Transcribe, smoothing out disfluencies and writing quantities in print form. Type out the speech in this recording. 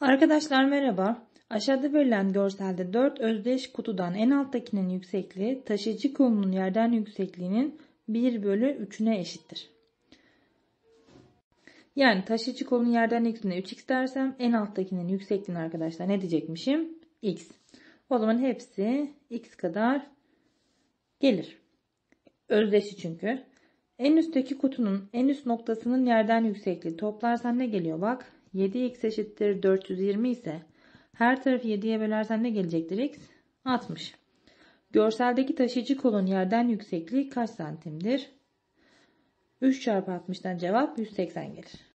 Arkadaşlar merhaba. Aşağıda verilen görselde 4 özdeş kutudan en alttakinin yüksekliği taşıyıcı kolunun yerden yüksekliğinin 1/3'üne eşittir. Yani taşıyıcı kolunun yerden yüksekliğine 3x dersem en alttakinin yüksekliğini arkadaşlar ne diyecekmişim? X. O zaman hepsi x kadar gelir. Özdeşi çünkü. En üstteki kutunun en üst noktasının yerden yüksekliği toplarsan ne geliyor bak? 7x eşittir 420 ise her tarafı 7'ye bölersen ne gelecektir x? 60. Görseldeki taşıyıcı kolun yerden yüksekliği kaç santimdir? 3 çarpı 60'tan cevap 180 gelir.